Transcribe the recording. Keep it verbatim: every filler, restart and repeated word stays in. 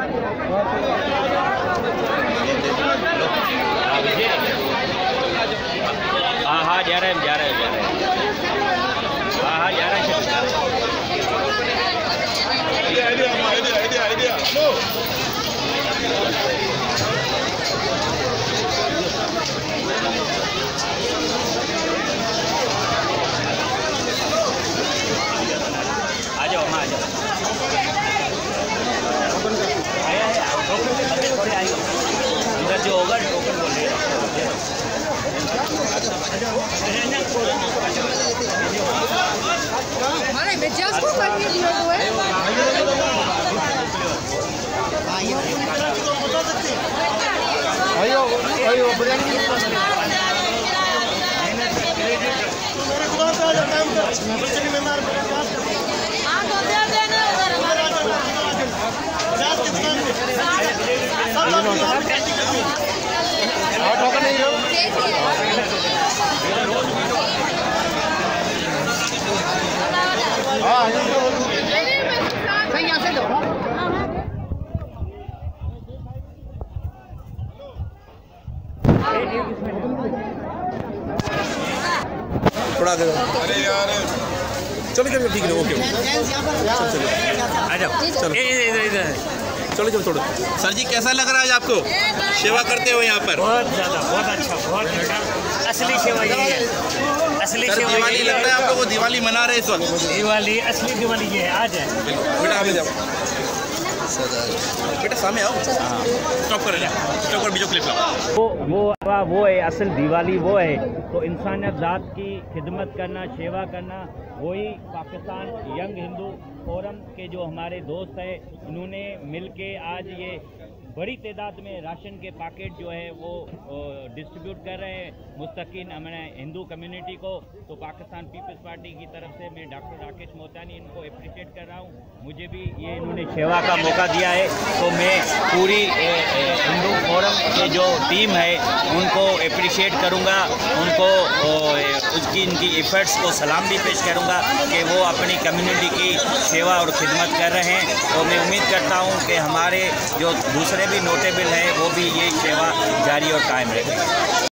हाँ हाँ जा रहे हैं जा रहे हैं जा रहे हैं हाँ हाँ जा रहे हैं आ जाओ हाँ आ जाओ इधर जो होगा टोकन बोल रहे हमारे मिजाज को करने दिया हुआ है। आयो आयो बिरयानी हाँ तो दे देना टोकन नहीं हो हाँ यहाँ से दो थोड़ा दे अरे यार चलो चलो ठीक है ओके आ जाओ चलो इधर इधर चलो चलो थोड़ा सर जी कैसा लग रहा है आज आपको सेवा करते हो यहाँ पर? बहुत ज़्यादा बहुत अच्छा बहुत असली सेवा ये है असली सर सेवा दिवाली लग रहा है आप लोग दिवाली मना रहे इस वक्त? दिवाली असली दिवाली ये है आज है बेटा आगे जाओ बेटा सामने आओ स्टॉप कर ले स्टॉप कर बीजो क्लिप लगाओ वो वो वो है असल दिवाली वो है तो इंसानियत ज़ात की खिदमत करना सेवा करना वही पाकिस्तान यंग हिंदू फोरम के जो हमारे दोस्त हैं इन्होंने मिल के आज ये बड़ी तादाद में राशन के पैकेट जो है वो डिस्ट्रीब्यूट कर रहे हैं मुस्तकिन हमारे हिंदू कम्युनिटी को। तो पाकिस्तान पीपल्स पार्टी की तरफ से मैं डॉक्टर राकेश मोहतानी इनको अप्रिशिएट कर रहा हूँ। मुझे भी ये इन्होंने सेवा का मौका दिया है तो मैं पूरी हिंदू फोरम की जो टीम है उनको अप्रिशिएट करूँगा, उनको उसकी इनकी एफर्ट्स को सलाम भी पेश करूँगा कि वो अपनी कम्युनिटी की सेवा और खिदमत कर रहे हैं। तो मैं उम्मीद करता हूँ कि हमारे जो दूसरे भी नोटेबल हैं वो भी ये सेवा जारी और कायम रखें।